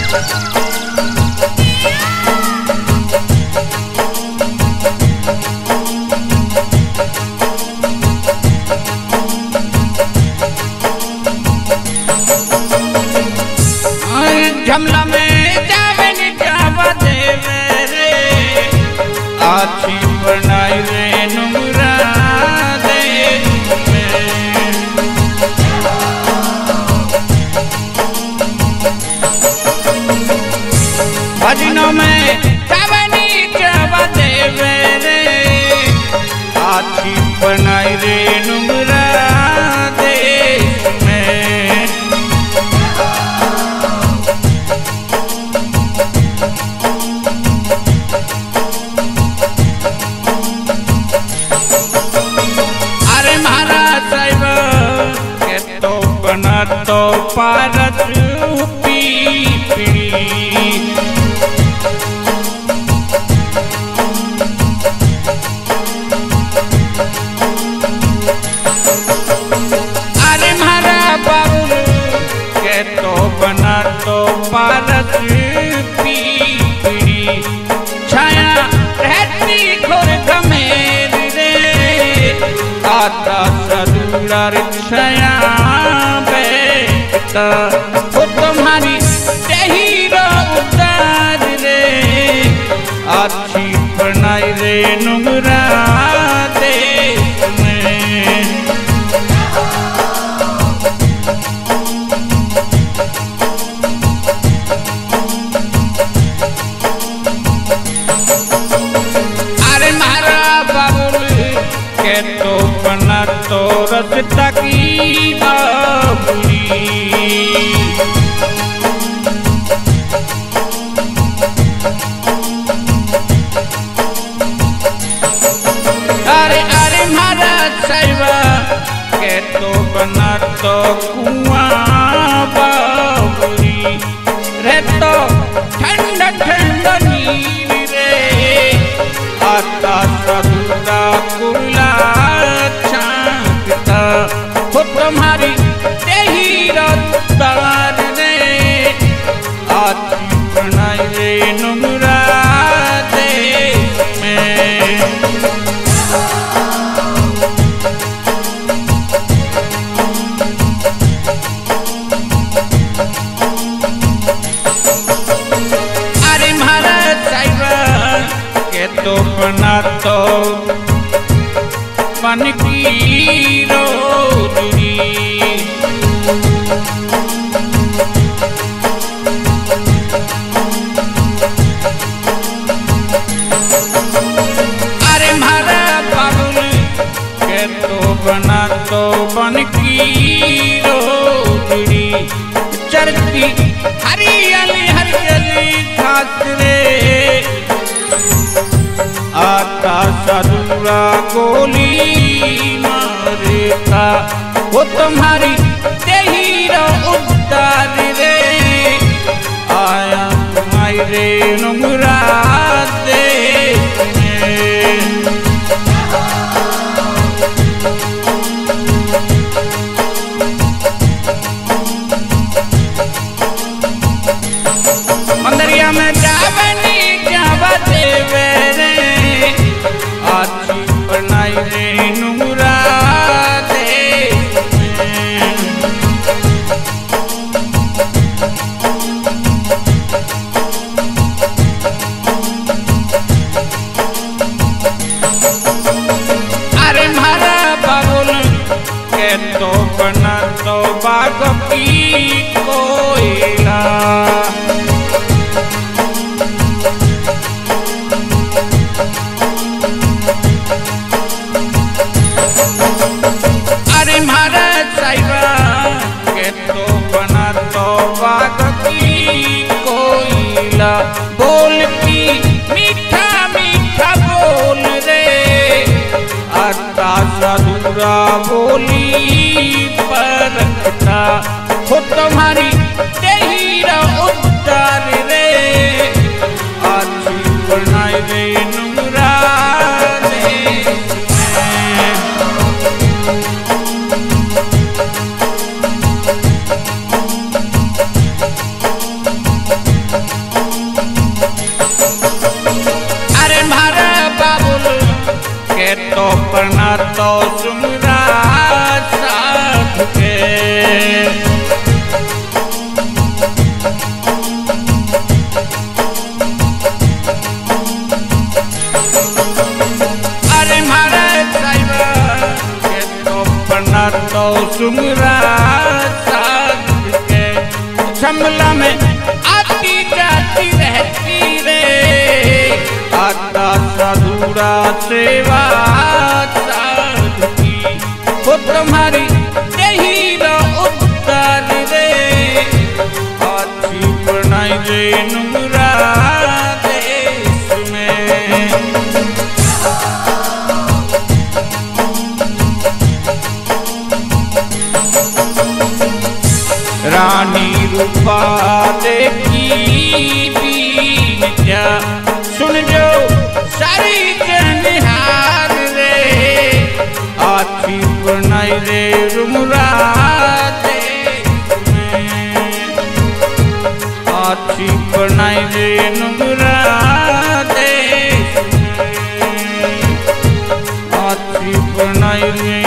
झमला में जावे नी जावा देवे रे आछी बनाई रे नुंगरा दे भजनों में जावे नी जावा देवे रे आछी बनाई रे नुंगरा दे तो पारत पीपड़ी अरे मारा बाबुल के तो बना तो पारत पीपड़ी छाया रहती घोर गमेर रे आता सदूरा छाया वो तुम्हारी हीरो उतार रे अच्छी बनाई रे नुंगरा दे अरे मारा बाबुल के तो बना तो रसता की बाबुली अरे अरे महाराज साहिबा के तो बना तो कुआं बाबुली रे तो ठंड ठंड नीर रे आता सदुरा कुला छांकता हो तुम्हारी तार रे आती बनाई रे नुंगरा दे अरे महाराज साहिबा के तो बना तो मन की रोदरी बना तो बन की रोदड़ी चरती हरियाली हरियाली घास रे आता सदूरा गोली मारेगा वो तुम्हारी हीरो उतार रे आया तुम्हारी रे नुंगरा दे मंदरिया में जावे नी जावा देवे रे आछी बनाई रे नुंगरा दे अरे मारा बाबुल के तो बना तो बाग की कोयला बोल की मीठा मीठा बोल रे आता सदूरा बोली पर रखता हो तुम्हारी हीरा उतार रे आछी बनाई रे नुंगरा दे तो सुमरा साध के छमला में आती जाती रहती रे आता साधुरा सेवा साध की वो तुम्हारी यही रो उत्तर रे अच्छी बनाई रे नुमरा देश में। रानी रूपा देखी बीन क्या सुन जो सारी जनिहार रे आछी बनाई रे रुमरा देश में आछी बनाई रे नुमरा देश में आछी बनाई रे